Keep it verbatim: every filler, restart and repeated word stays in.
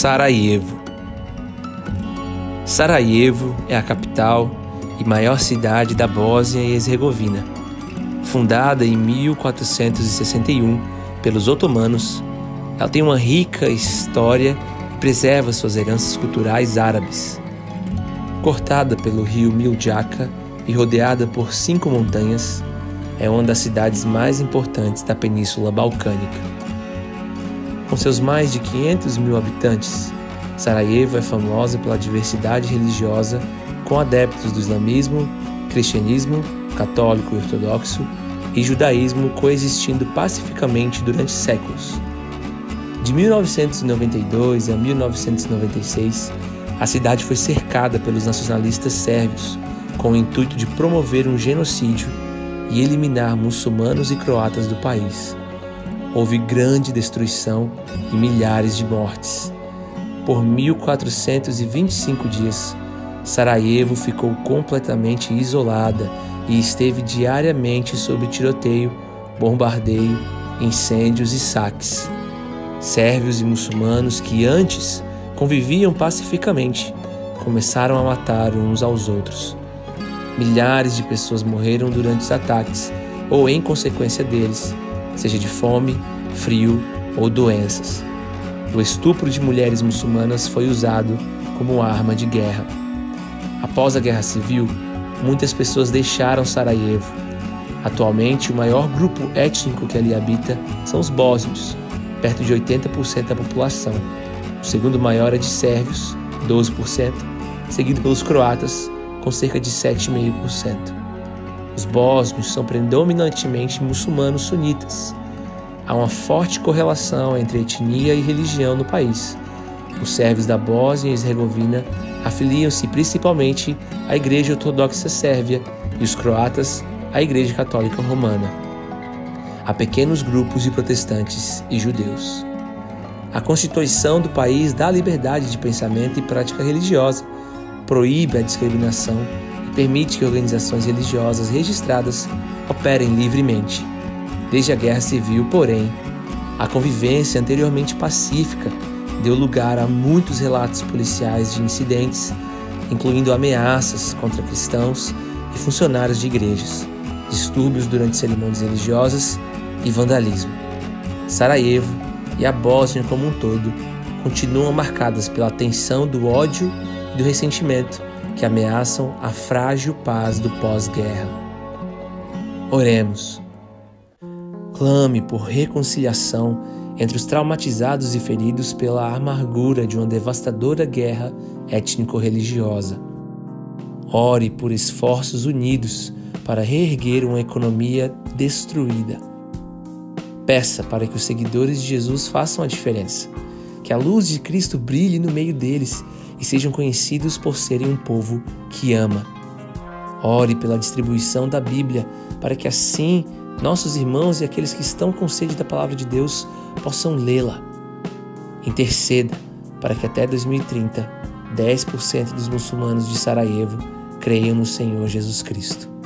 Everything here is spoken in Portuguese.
Sarajevo. Sarajevo é a capital e maior cidade da Bósnia e Herzegovina. Fundada em mil quatrocentos e sessenta e um pelos otomanos, ela tem uma rica história e preserva suas heranças culturais árabes. Cortada pelo rio Miljacka e rodeada por cinco montanhas, é uma das cidades mais importantes da Península Balcânica. Com seus mais de quinhentos mil habitantes, Sarajevo é famosa pela diversidade religiosa, com adeptos do islamismo, cristianismo, católico e ortodoxo e judaísmo coexistindo pacificamente durante séculos. De mil novecentos e noventa e dois a mil novecentos e noventa e seis, a cidade foi cercada pelos nacionalistas sérvios, com o intuito de promover um genocídio e eliminar muçulmanos e croatas do país. Houve grande destruição e milhares de mortes. Por mil quatrocentos e vinte e cinco dias, Sarajevo ficou completamente isolada e esteve diariamente sob tiroteio, bombardeio, incêndios e saques. Sérvios e muçulmanos que antes conviviam pacificamente começaram a matar uns aos outros. Milhares de pessoas morreram durante os ataques ou em consequência deles, seja de fome, frio ou doenças. O estupro de mulheres muçulmanas foi usado como arma de guerra. Após a Guerra Civil, muitas pessoas deixaram Sarajevo. Atualmente, o maior grupo étnico que ali habita são os bósnios, perto de oitenta por cento da população. O segundo maior é de sérvios, doze por cento, seguido pelos croatas, com cerca de sete vírgula cinco por cento. Os bósnios são predominantemente muçulmanos sunitas. Há uma forte correlação entre etnia e religião no país. Os sérvios da Bósnia e Herzegovina afiliam-se principalmente à Igreja Ortodoxa Sérvia e os croatas à Igreja Católica Romana. Há pequenos grupos de protestantes e judeus. A Constituição do país dá liberdade de pensamento e prática religiosa, proíbe a discriminação e permite que organizações religiosas registradas operem livremente. Desde a Guerra Civil, porém, a convivência anteriormente pacífica deu lugar a muitos relatos policiais de incidentes, incluindo ameaças contra cristãos e funcionários de igrejas, distúrbios durante cerimônias religiosas e vandalismo. Sarajevo e a Bósnia como um todo continuam marcadas pela tensão do ódio e do ressentimento que ameaçam a frágil paz do pós-guerra. Oremos. Clame por reconciliação entre os traumatizados e feridos pela amargura de uma devastadora guerra étnico-religiosa. Ore por esforços unidos para reerguer uma economia destruída. Peça para que os seguidores de Jesus façam a diferença, que a luz de Cristo brilhe no meio deles e sejam conhecidos por serem um povo que ama. Ore pela distribuição da Bíblia, para que assim nossos irmãos e aqueles que estão com sede da palavra de Deus possam lê-la. Interceda para que até dois mil e trinta, dez por cento dos muçulmanos de Sarajevo creiam no Senhor Jesus Cristo.